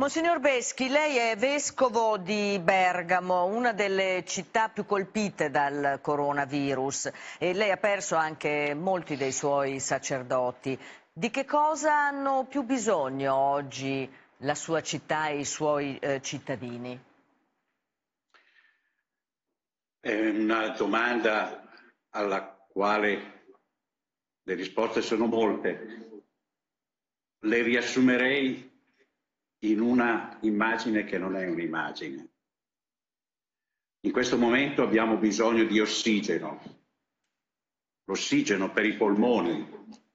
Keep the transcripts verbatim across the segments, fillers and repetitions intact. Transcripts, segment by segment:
Monsignor Beschi, lei è vescovo di Bergamo, una delle città più colpite dal coronavirus, e lei ha perso anche molti dei suoi sacerdoti. Di che cosa hanno più bisogno oggi la sua città e i suoi eh, cittadini? È una domanda alla quale le risposte sono molte. Le riassumerei in una immagine che non è un'immagine. In questo momento abbiamo bisogno di ossigeno, l'ossigeno per i polmoni,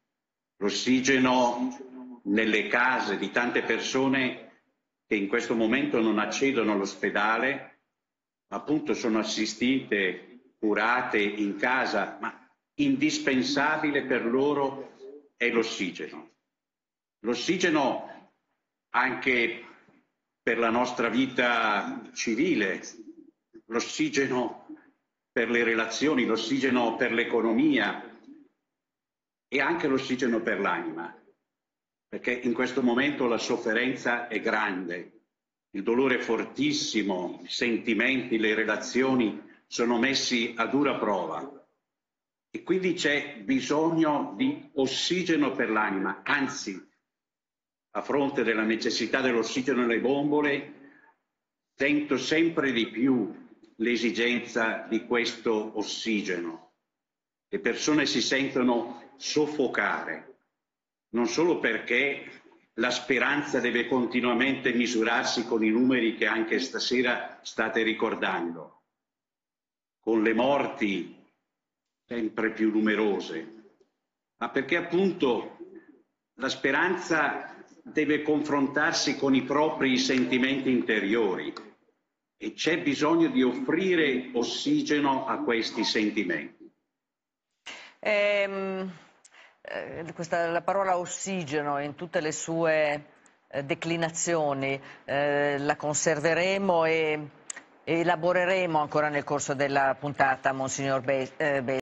l'ossigeno nelle case di tante persone che in questo momento non accedono all'ospedale, ma appunto sono assistite, curate in casa, ma indispensabile per loro è l'ossigeno. L'ossigeno anche per la nostra vita civile, l'ossigeno per le relazioni, l'ossigeno per l'economia e anche l'ossigeno per l'anima, perché in questo momento la sofferenza è grande, il dolore è fortissimo, i sentimenti, le relazioni sono messi a dura prova e quindi c'è bisogno di ossigeno per l'anima, anzi, a fronte della necessità dell'ossigeno nelle bombole, sento sempre di più l'esigenza di questo ossigeno. Le persone si sentono soffocare, non solo perché la speranza deve continuamente misurarsi con i numeri che anche stasera state ricordando, con le morti sempre più numerose, ma perché appunto la speranza deve confrontarsi con i propri sentimenti interiori e c'è bisogno di offrire ossigeno a questi sentimenti. Ehm, eh, questa, la parola ossigeno in tutte le sue eh, declinazioni eh, la conserveremo e elaboreremo ancora nel corso della puntata, Monsignor Be- eh, Be-